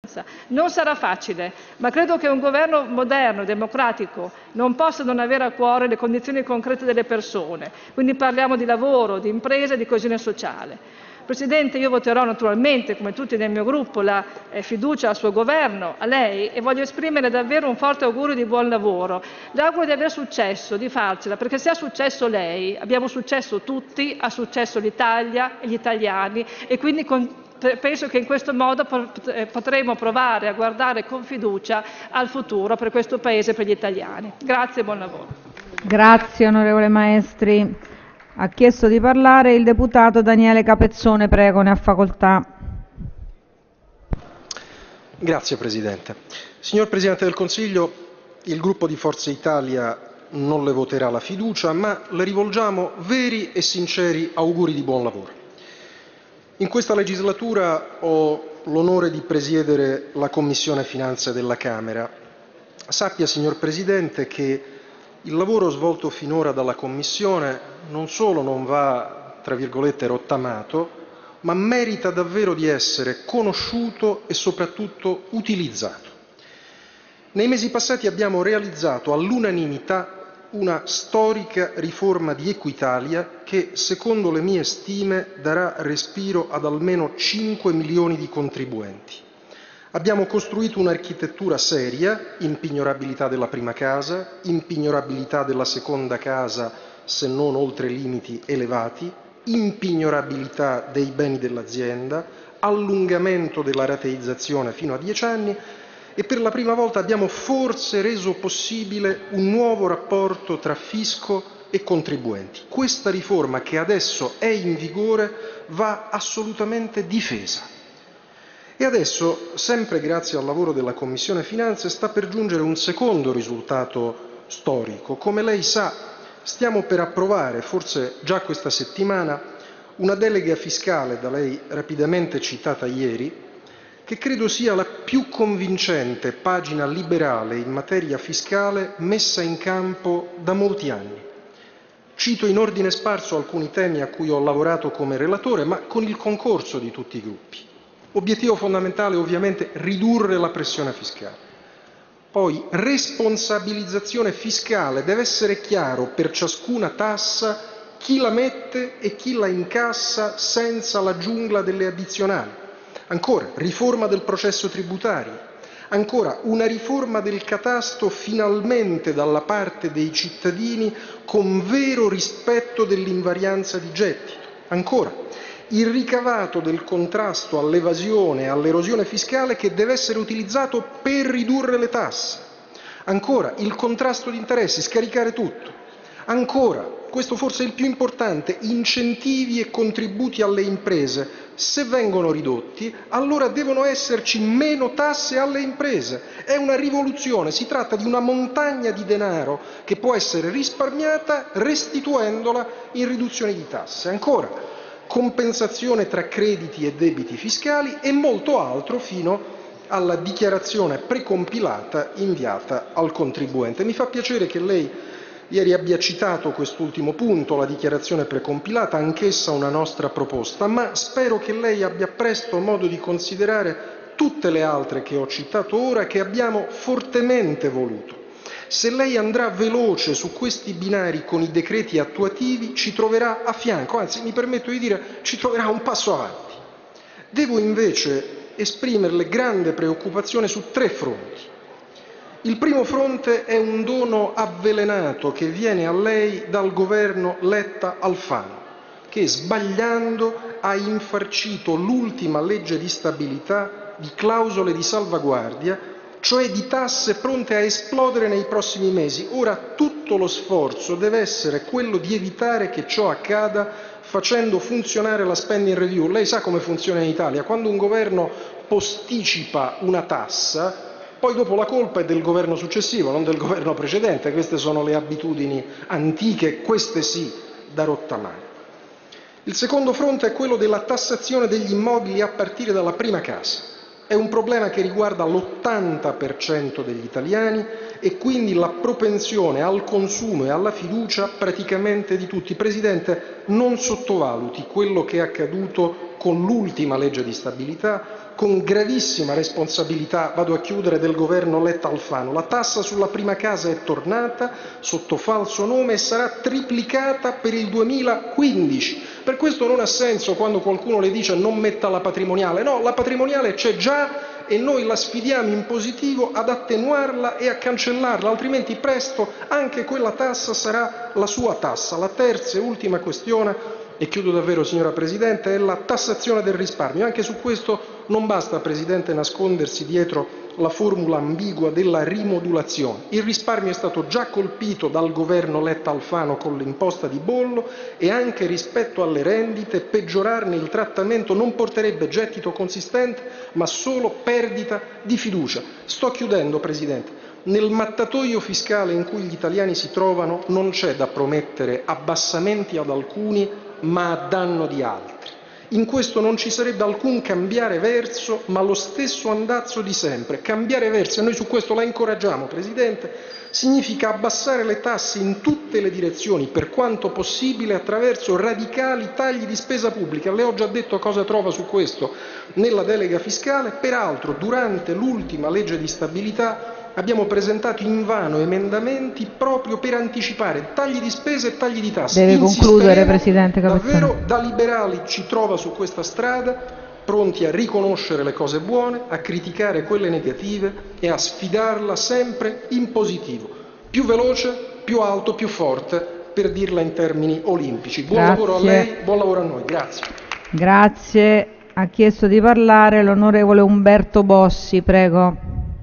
Non sarà facile, ma credo che un governo moderno e democratico non possa non avere a cuore le condizioni concrete delle persone. Quindi parliamo di lavoro, di impresa e di coesione sociale. Presidente, io voterò naturalmente, come tutti nel mio gruppo, la fiducia al suo governo, a lei, e voglio esprimere davvero un forte augurio di buon lavoro. Le auguro di aver successo, di farcela, perché se ha successo lei, abbiamo successo tutti, ha successo l'Italia e gli italiani, e quindi penso che in questo modo potremo provare a guardare con fiducia al futuro per questo Paese e per gli italiani. Grazie e buon lavoro. Grazie onorevole Maestri. Ha chiesto di parlare il deputato Daniele Capezzone, prego, ne ha facoltà. Grazie Presidente. Signor Presidente del Consiglio, il gruppo di Forza Italia non le voterà la fiducia, ma le rivolgiamo veri e sinceri auguri di buon lavoro. In questa legislatura ho l'onore di presiedere la Commissione Finanze della Camera. Sappia, signor Presidente, che il lavoro svolto finora dalla Commissione non solo non va, tra virgolette, rottamato, ma merita davvero di essere conosciuto e soprattutto utilizzato. Nei mesi passati abbiamo realizzato all'unanimità una storica riforma di Equitalia che, secondo le mie stime, darà respiro ad almeno 5 milioni di contribuenti. Abbiamo costruito un'architettura seria, impignorabilità della prima casa, impignorabilità della seconda casa se non oltre limiti elevati, impignorabilità dei beni dell'azienda, allungamento della rateizzazione fino a 10 anni e per la prima volta abbiamo forse reso possibile un nuovo rapporto tra fisco e contribuenti. Questa riforma che adesso è in vigore va assolutamente difesa. E adesso, sempre grazie al lavoro della Commissione Finanze, sta per giungere un secondo risultato storico. Come lei sa, stiamo per approvare, forse già questa settimana, una delega fiscale da lei rapidamente citata ieri, che credo sia la più convincente pagina liberale in materia fiscale messa in campo da molti anni. Cito in ordine sparso alcuni temi a cui ho lavorato come relatore, ma con il concorso di tutti i gruppi. Obiettivo fondamentale ovviamente ridurre la pressione fiscale. Poi responsabilizzazione fiscale, deve essere chiaro per ciascuna tassa chi la mette e chi la incassa senza la giungla delle addizionali. Ancora, riforma del processo tributario. Ancora, una riforma del catasto finalmente dalla parte dei cittadini con vero rispetto dell'invarianza di gettito. Ancora, il ricavato del contrasto all'evasione e all'erosione fiscale che deve essere utilizzato per ridurre le tasse. Ancora, il contrasto di interessi, scaricare tutto. Ancora, questo forse è il più importante, incentivi e contributi alle imprese. Se vengono ridotti, allora devono esserci meno tasse alle imprese. È una rivoluzione, si tratta di una montagna di denaro che può essere risparmiata restituendola in riduzione di tasse. Ancora, compensazione tra crediti e debiti fiscali e molto altro fino alla dichiarazione precompilata inviata al contribuente. Mi fa piacere che lei ieri abbia citato quest'ultimo punto, la dichiarazione precompilata, anch'essa una nostra proposta, ma spero che lei abbia presto modo di considerare tutte le altre che ho citato ora, che abbiamo fortemente voluto. Se lei andrà veloce su questi binari con i decreti attuativi, ci troverà a fianco, anzi mi permetto di dire ci troverà un passo avanti. Devo invece esprimerle grande preoccupazione su 3 fronti. Il primo fronte è un dono avvelenato che viene a lei dal governo Letta-Alfano, che sbagliando ha infarcito l'ultima legge di stabilità di clausole di salvaguardia, cioè di tasse pronte a esplodere nei prossimi mesi. Ora tutto lo sforzo deve essere quello di evitare che ciò accada facendo funzionare la spending review. Lei sa come funziona in Italia, quando un governo posticipa una tassa, poi dopo la colpa è del governo successivo, non del governo precedente. Queste sono le abitudini antiche, queste sì, da rottamare. Il secondo fronte è quello della tassazione degli immobili a partire dalla prima casa. È un problema che riguarda l'80% degli italiani e quindi la propensione al consumo e alla fiducia praticamente di tutti. Presidente, non sottovaluti quello che è accaduto con l'ultima legge di stabilità, con gravissima responsabilità, vado a chiudere, del governo Letta-Alfano. La tassa sulla prima casa è tornata sotto falso nome e sarà triplicata per il 2015. Per questo non ha senso quando qualcuno le dice non metta la patrimoniale. No, la patrimoniale c'è già e noi la sfidiamo in positivo ad attenuarla e a cancellarla, altrimenti presto anche quella tassa sarà la sua tassa. La terza e ultima questione, e chiudo davvero signora Presidente, è la tassazione del risparmio. Anche su questo non basta, Presidente, nascondersi dietro la formula ambigua della rimodulazione. Il risparmio è stato già colpito dal governo Letta-Alfano con l'imposta di bollo e anche rispetto alle rendite peggiorarne il trattamento non porterebbe gettito consistente ma solo perdita di fiducia. Sto chiudendo, Presidente. Nel mattatoio fiscale in cui gli italiani si trovano non c'è da promettere abbassamenti ad alcuni ma a danno di altri. In questo non ci sarebbe alcun cambiare verso, ma lo stesso andazzo di sempre. Cambiare verso, e noi su questo la incoraggiamo, Presidente, significa abbassare le tasse in tutte le direzioni, per quanto possibile, attraverso radicali tagli di spesa pubblica. Le ho già detto cosa trova su questo nella delega fiscale. Peraltro, durante l'ultima legge di stabilità abbiamo presentato invano emendamenti proprio per anticipare tagli di spese e tagli di tasse. Deve concludere, Presidente Capezzone. Davvero, da liberali ci trova su questa strada, pronti a riconoscere le cose buone, a criticare quelle negative e a sfidarla sempre in positivo. Più veloce, più alto, più forte, per dirla in termini olimpici. Buon lavoro a lei, buon lavoro a noi. Grazie. Grazie. Ha chiesto di parlare l'onorevole Umberto Bossi, prego.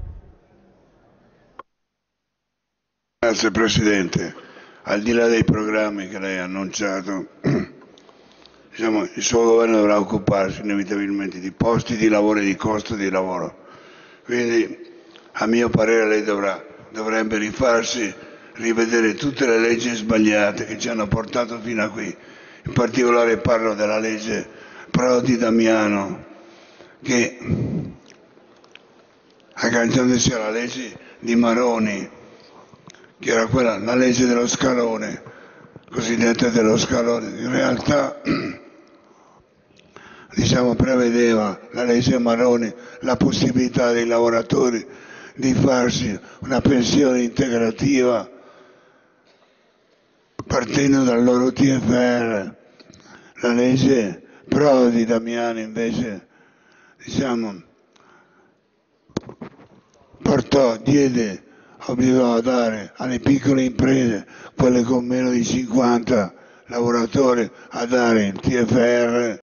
Grazie Presidente. Al di là dei programmi che lei ha annunciato, diciamo, il suo governo dovrà occuparsi inevitabilmente di posti di lavoro e di costo di lavoro. Quindi, a mio parere, lei dovrebbe rivedere tutte le leggi sbagliate che ci hanno portato fino a qui. In particolare parlo della legge Prodi-Damiano, che agganciandosi alla legge di Maroni, che era quella, la legge dello scalone, cosiddetta dello scalone, in realtà diciamo prevedeva la legge Maroni la possibilità dei lavoratori di farsi una pensione integrativa partendo dal loro TFR. La legge Prodi Damiano invece diciamo obbligò a dare alle piccole imprese, quelle con meno di 50 lavoratori, a dare il TFR